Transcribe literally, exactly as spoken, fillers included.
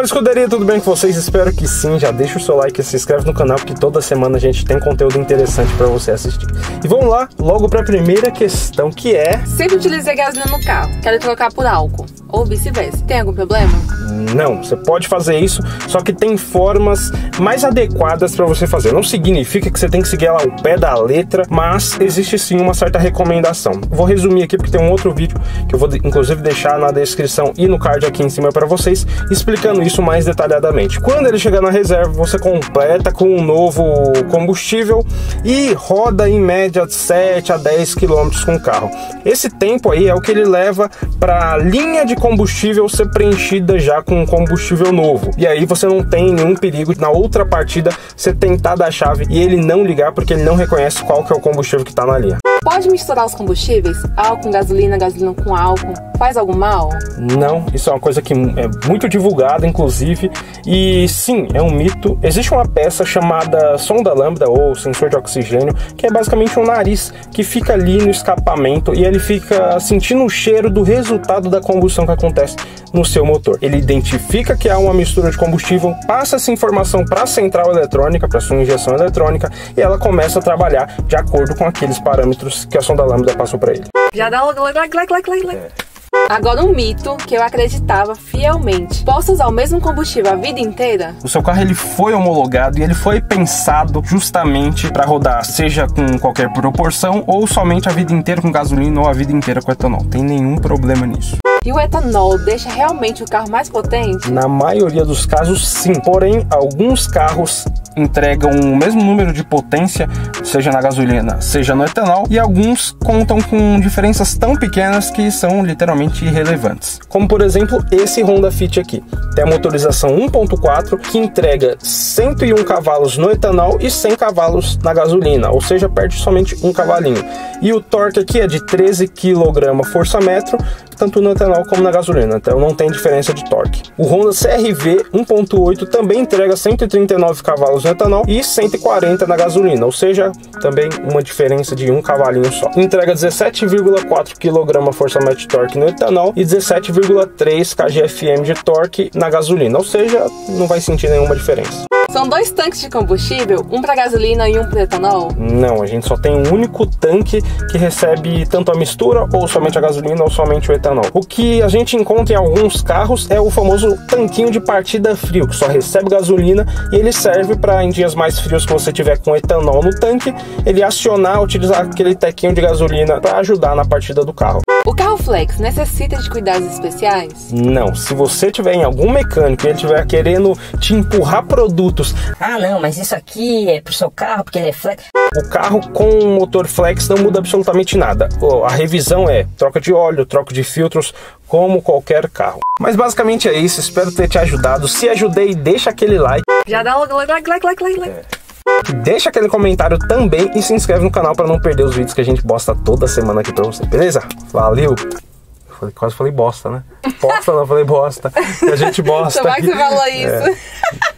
Fala, escuderia, tudo bem com vocês? Espero que sim. Já deixa o seu like e se inscreve no canal, porque toda semana a gente tem conteúdo interessante para você assistir. E vamos lá, logo para a primeira questão, que é... Sempre utilizei gasolina no carro, quero trocar por álcool, ou vice-versa. Tem algum problema? Não, você pode fazer isso, só que tem formas mais adequadas para você fazer. Não significa que você tem que seguir ela ao pé da letra, mas existe sim uma certa recomendação. Vou resumir aqui porque tem um outro vídeo que eu vou inclusive deixar na descrição e no card aqui em cima para vocês, explicando isso mais detalhadamente. Quando ele chegar na reserva, você completa com um novo combustível e roda em média sete a dez quilômetros com o carro. Esse tempo aí é o que ele leva para a linha de combustível ser preenchida já com um combustível novo. E aí você não tem nenhum perigo na outra partida você tentar dar a chave e ele não ligar, porque ele não reconhece qual que é o combustível que está na linha. Pode misturar os combustíveis? Álcool com gasolina, gasolina com álcool? Faz algum mal? Não, isso é uma coisa que é muito divulgada, inclusive, e sim, é um mito. Existe uma peça chamada sonda lambda, ou sensor de oxigênio, que é basicamente um nariz que fica ali no escapamento e ele fica sentindo o cheiro do resultado da combustão que acontece no seu motor. Ele identifica que há uma mistura de combustível, passa essa informação para a central eletrônica, para sua injeção eletrônica, e ela começa a trabalhar de acordo com aqueles parâmetros que a sonda lambda passou para ele. Já dá like, like, like, like, like. É. Agora um mito que eu acreditava fielmente. Posso usar o mesmo combustível a vida inteira? O seu carro ele foi homologado e ele foi pensado justamente para rodar, seja com qualquer proporção ou somente a vida inteira com gasolina ou a vida inteira com etanol. Tem nenhum problema nisso. E o etanol deixa realmente o carro mais potente? Na maioria dos casos, sim. Porém, alguns carros entregam o mesmo número de potência, seja na gasolina, seja no etanol, e alguns contam com diferenças tão pequenas que são literalmente irrelevantes. Como, por exemplo, esse Honda Fit aqui. Tem a motorização um ponto quatro, que entrega cento e um cavalos no etanol e cem cavalos na gasolina, ou seja, perde somente um cavalinho. E o torque aqui é de treze quilograma-força-metro, tanto no etanol como na gasolina, então não tem diferença de torque. O Honda C R V um ponto oito também entrega cento e trinta e nove cavalos no etanol e cento e quarenta na gasolina, ou seja, também uma diferença de um cavalinho só. Entrega dezessete vírgula quatro quilograma-força-metro de torque no etanol e dezessete vírgula três kgfm de torque na gasolina, ou seja, não vai sentir nenhuma diferença. São dois tanques de combustível, um para gasolina e um para etanol? Não, a gente só tem um único tanque que recebe tanto a mistura, ou somente a gasolina, ou somente o etanol. O que a gente encontra em alguns carros é o famoso tanquinho de partida frio, que só recebe gasolina e ele serve para, em dias mais frios que você tiver com etanol no tanque, ele acionar, utilizar aquele tequinho de gasolina para ajudar na partida do carro. O carro flex necessita de cuidados especiais? Não, se você tiver em algum mecânico e ele estiver querendo te empurrar produtos, ah não, mas isso aqui é pro seu carro porque ele é flex. O carro com motor flex não muda absolutamente nada. A revisão é troca de óleo, troca de filtros, como qualquer carro. Mas basicamente é isso, espero ter te ajudado. Se ajudei, deixa aquele like. Já dá like, like, like, like, like, like. É. Deixa aquele comentário também e se inscreve no canal para não perder os vídeos que a gente posta toda semana aqui para você, beleza? Valeu! Eu falei, quase falei bosta, né? Bosta não, falei bosta. Que a gente bosta. Só vai que você falou isso. É.